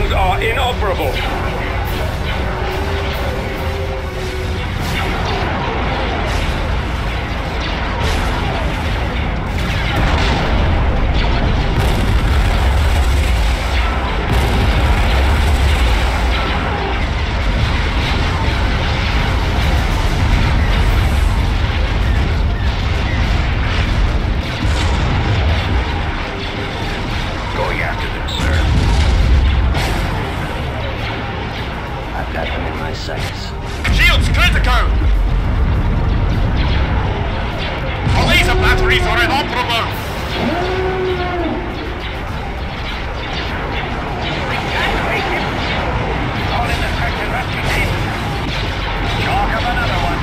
systems are inoperable. Shields critical! Our laser batteries are inoperable! Call in the search and rescue team. Chalk up another one.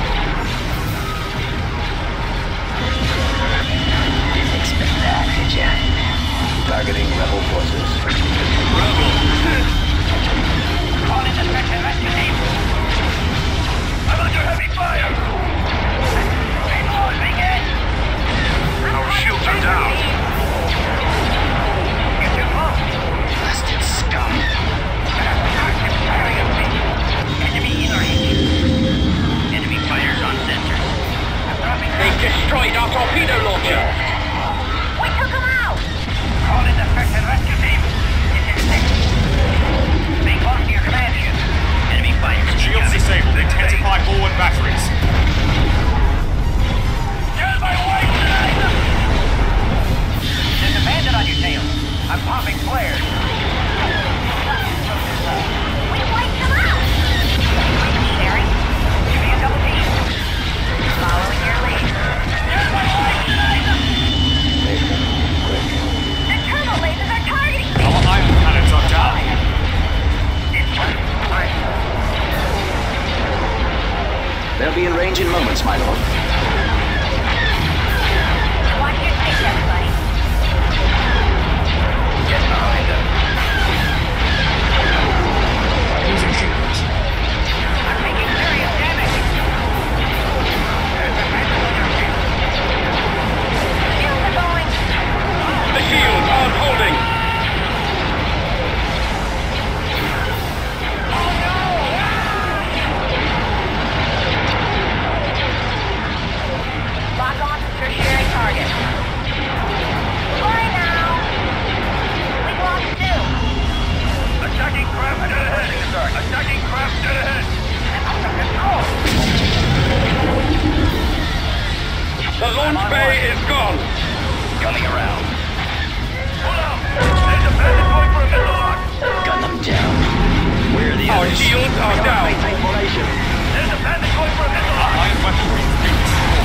Didn't expect that, did ya? Targeting rebel forces. Rebel! Call in the search and rescue team. I'm under heavy fire! Reload, begin! Our shields are down! Get your move! Blasted scum! Enemy in range. Enemy fighters on sensors. I'm dropping. They've destroyed our torpedo launcher. We took them out! Call in the search and rescue team. This is Nick. Stay close to your command ship. Enemy fighters. Shields disabled. Intensify forward batteries. Get out of my way, Sniper! There's a bandit on your tail. I'm popping flares. We wiped them out! Harry, give me a double team. Following your lead. Get out of my way, Sniper! The turbo lasers are targeting me! Our iron cannons are down. This one, fine. They'll be in range in moments, my lord. Watch your six, everybody. Get behind them. Losing shields. I'm taking serious damage. There's a bandit on your tail. Shields are going. The shields aren't holding. Lock on to tertiary target. Hurry now! We've lost two. Attacking craft dead ahead! Attacking craft dead ahead! I'm under control. The launch bay is gone. Coming around. Pull out! There's a bandit going for a missile lock! Gun them down. Where are the Our others? shields are down. Maintain formation. There's a bandit going for a missile lock! Iron weaponry is being destroyed.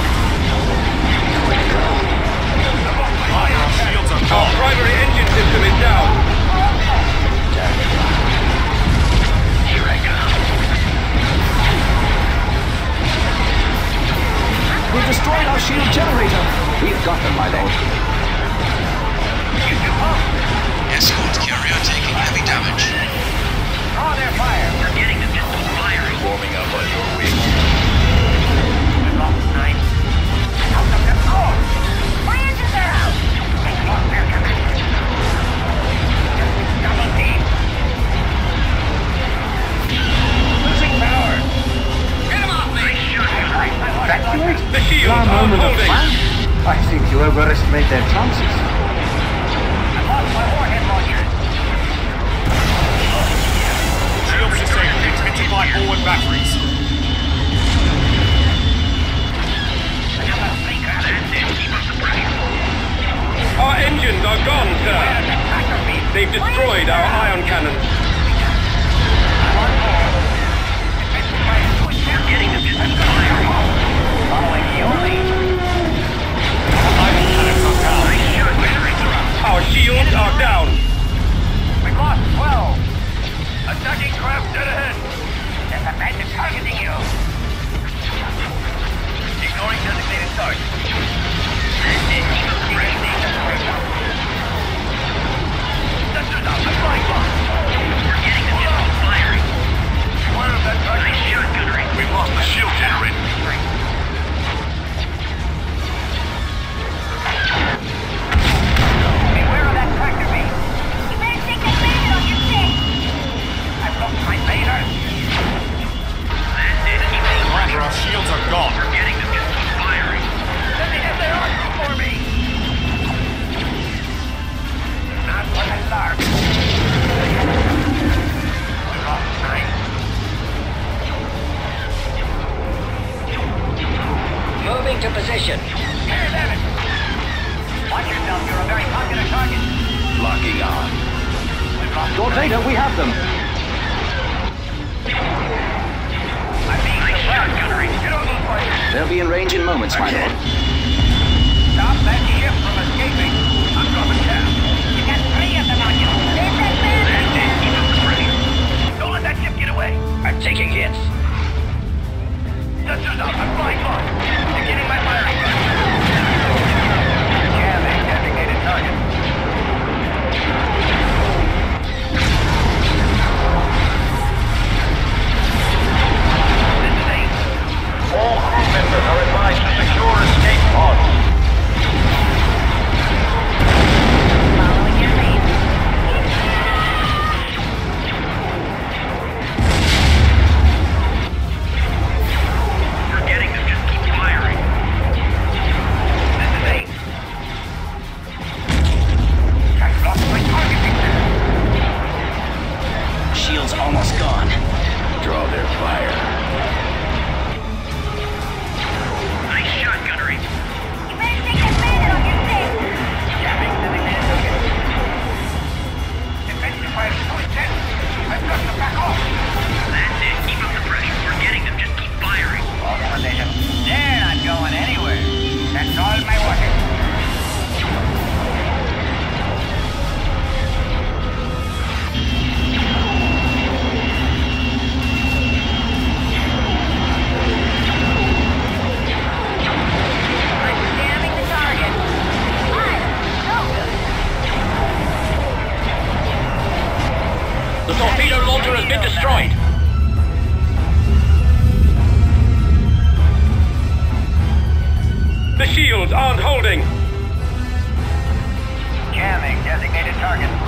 Iron shields are Our gone. primary engine system is down. Here I go. We've destroyed our shield generator. We've got them, my lord. Escort carrier taking heavy damage. Draw their fire. We're getting the pistols firing. Warming up on your wing. We've lost 9. Out of control. My engines are out. We've lost their command. Double team. Losing power. Get him off me. Evacuate? The shields One aren't moment of holding. fun. I think you overestimate their chances. I lost my warhead launcher. Shields disabled. Intensify forward batteries. Another freak out. Keep up the pressure. Our engines are gone, sir. They've destroyed our ion cannons. We're getting the distance fire. Following your lead. Iron cannons are down. Our shields are down. We've lost 12. Attacking craft dead ahead. There's a bandit targeting you. Ignoring designated target. Sensors out. I'm flying bomb. We're getting the distance firing. Beware of that target. Nice shot, gunnery. We've lost the shield generator. Beware of that tractor beam. You better take that bandit off your stick. position. Here's Evan. Watch yourself, you're a very popular target. Locking on. We've lost Torpedo, we have them. I'm being suppressed, gunnery. Get on those fighters. They'll be in range in moments, my lord. Stop that ship from escaping. I'm dropping down. You got 3 of them on you. There's that man. That's it. Keep up the pressure. Don't let that ship get away. I'm taking hits. Sensors up. I'm flying close. Beginning my firing gun. Jamming designated target. This is 8. All crew members are advised to secure escape pods. Following your lead. We're getting them. Just keep firing. This is 8. I've lost my targeting there. Shield's almost gone. Draw their fire. Nice shot, gunnery. You better take that bandit off your stick. Jamming designated target. Defensive fire is so intense. I've got to back off. That's it. Keep up the pressure. We're getting them. Just keep firing. All position. They're not going anywhere. That's all my water. I'm jamming the target. Fire. No good. The torpedo launcher has been destroyed. The shields aren't holding. Jamming designated target.